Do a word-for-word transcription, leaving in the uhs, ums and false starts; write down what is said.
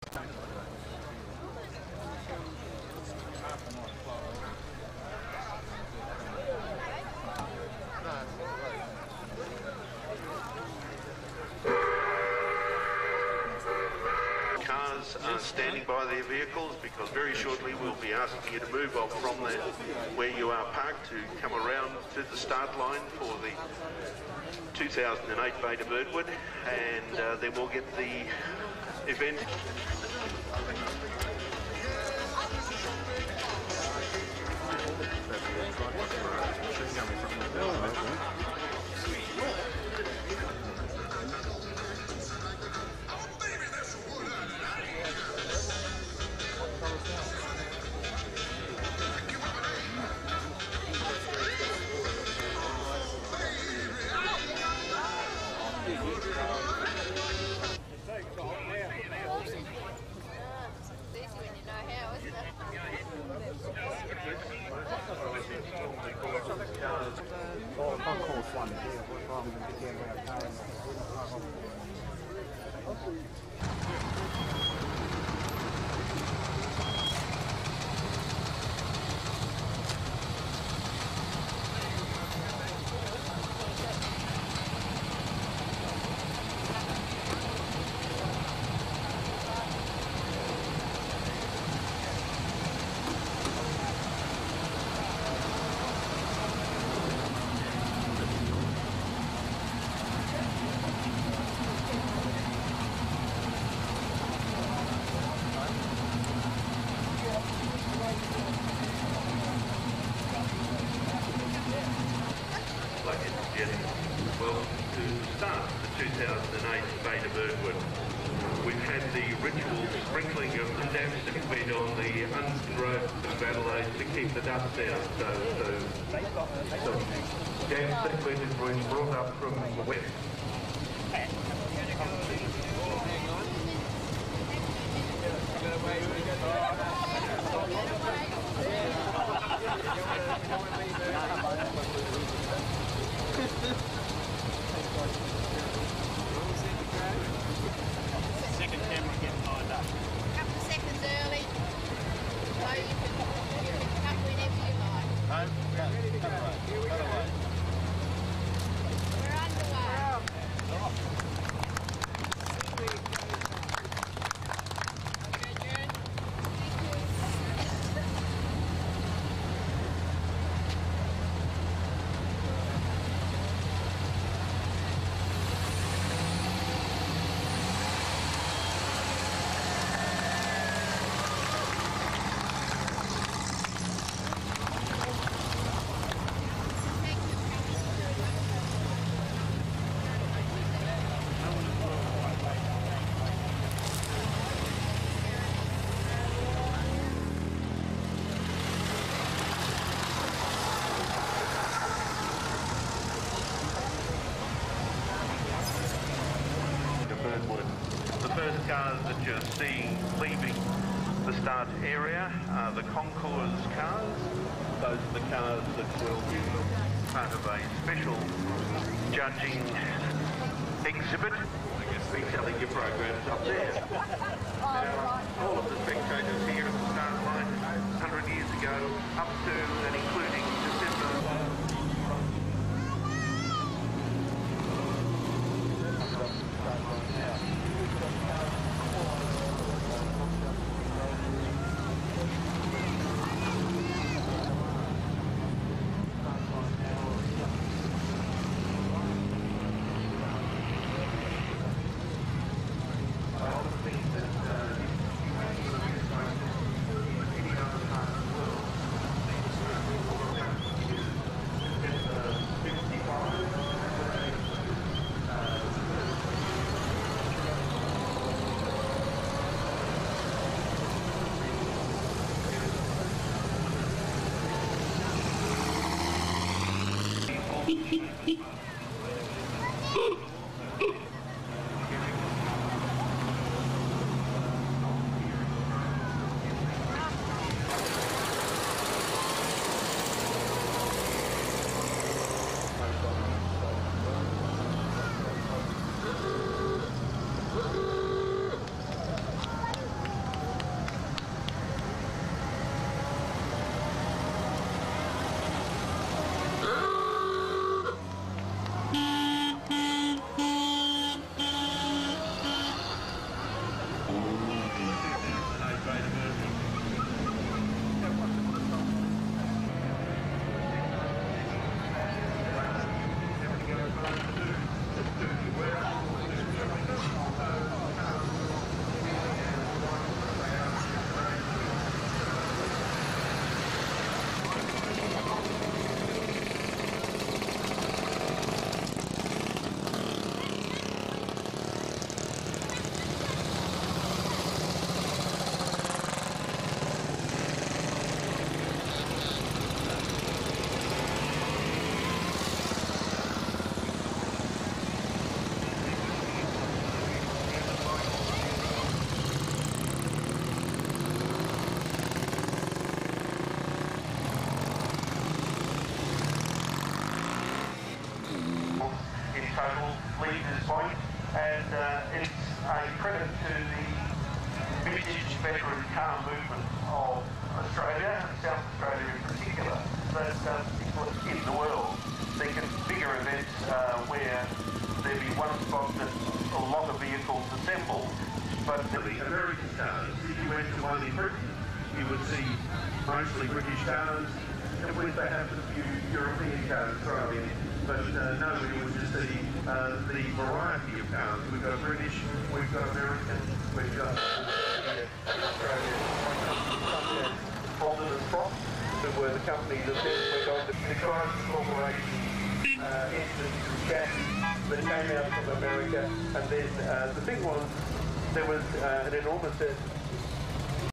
Cars are standing by their vehicles because very shortly we'll be asking you to move off from the, where you are parked to come around to the start line for the two thousand eight Beta Birdwood, and uh, then we'll get the event. Welcome to the start of the two thousand eight Beta Birdwood. We've had the ritual sprinkling of the damp stickweed on the unroad of Adelaide to keep the dust out. So, so, so damp stickweed has been brought up from the west. Second camera getting lined up. A couple of seconds early, so you can, you can cut whenever you like. No, no, ready to go. Here we go. We're underway. The first cars that you're seeing leaving the start area are the concours cars. Those are the cars that will be part of a special judging exhibit. Retailing your programs up there. Now, all of the spectators here at the start line one hundred years ago, up to and including December. a credit to the vintage veteran car movement of Australia, and South Australia in particular, that uh, in the world they can bigger events uh, where there be one spot that a lot of vehicles assemble, but the American cars, if you went to one in Britain, you would see mostly British cars, and with perhaps a few European cars thrown in, but uh, nobody would just see uh, the variety of cars. We've got British, we've got American, we've got Australia, Holden and Frost, who were the company that then went on to the Chrysler Corporation uh, engines and chassis that came out from America, and then uh, the thing was, there was uh, an enormous